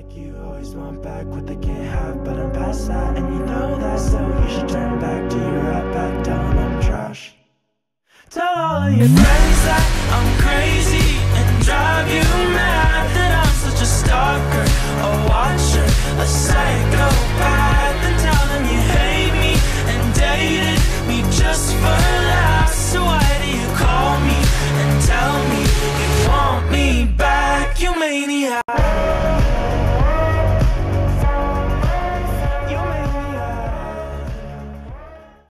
like you always want back what they can't have, but I'm past that, and you know that, so you should turn back to your right back. Tell them I'm trash. Tell all of your friends that I'm crazy and drive you mad, that I'm such a stalker, a watcher, a psycho.